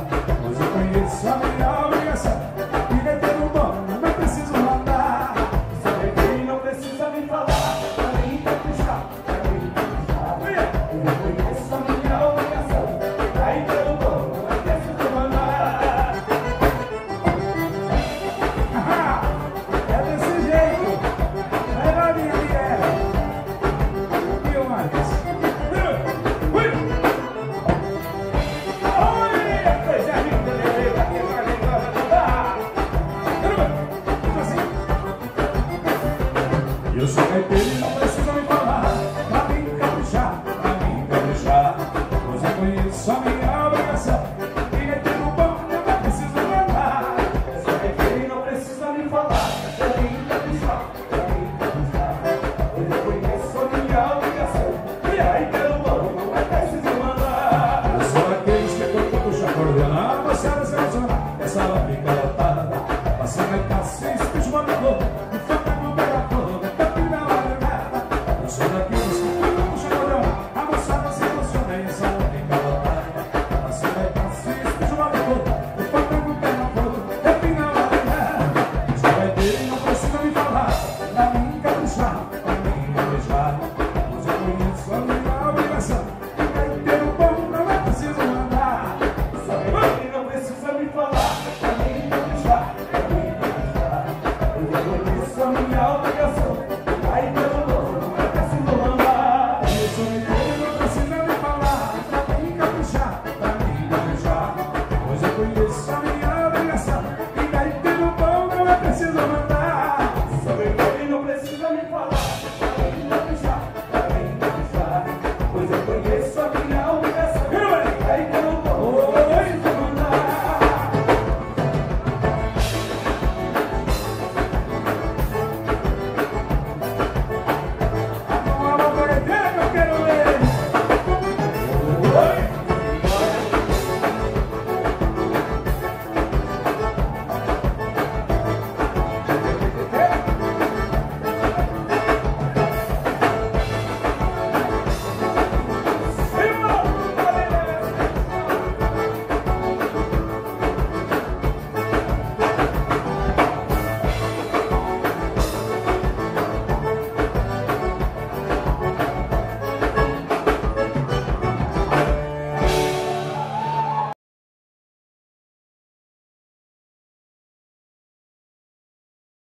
Pois eu conheço a minha obrigação e meter no bom, não é preciso mandar. Sabe quem não precisa me falar, pra mim caprichar, pra mim caprichar. Eu conheço a minha obrigação, aí pelo bom, não é preciso mandar. É desse jeito. Vai lá, minha mulher. E o mais? Eu sou caipira e não precisa me falar. Pra mim caprichar, pois eu conheço a minha obrigação e meter no bom, não é preciso mandar. Sabe quem não precisa me falar, pra mim caprichar, pois eu conheço a minha obrigação, e aí pelo bom, não é preciso mandar. Eu sou aqueles que tocam o chapéu de lã, você é